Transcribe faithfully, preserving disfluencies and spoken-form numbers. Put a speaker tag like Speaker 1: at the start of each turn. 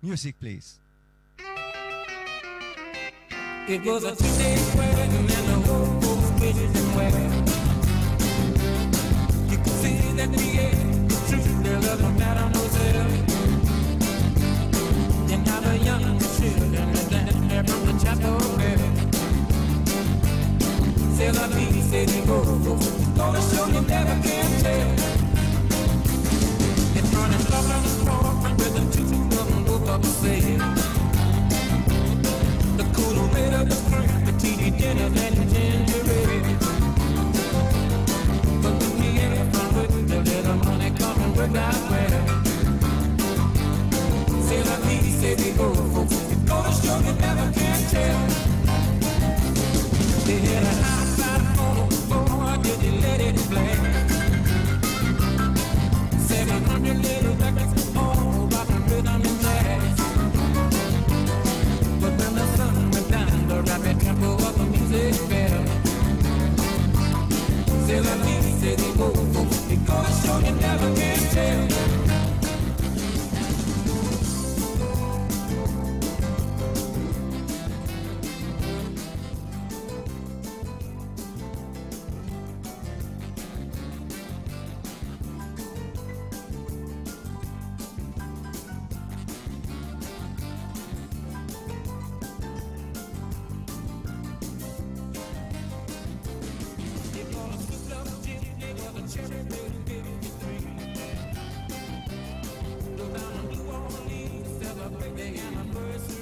Speaker 1: Music, please.
Speaker 2: It was a two-day wedding and the whole folks wishes and wedding. You could see that the air, the truth, their love no matter no self. And now the young children are dancing there from the chapel bell. Say la vie, say they go, gonna show you never can tell. It's running love on the floor with the two of them both up sail. The cool weight of the spring, the T V dinners and the ginger ale. But when the air from with the little money coming with that well. Say la vie, say they go, gonna show you never can tell. They had a house out home, boy, did you let it play? Seven hundred little records, all about the rhythm and jazz. But when the sun went down, the rapid tempo of the music fell. Say la vie, say they go, it gonna show you never can tell. Celebrate the anniversary.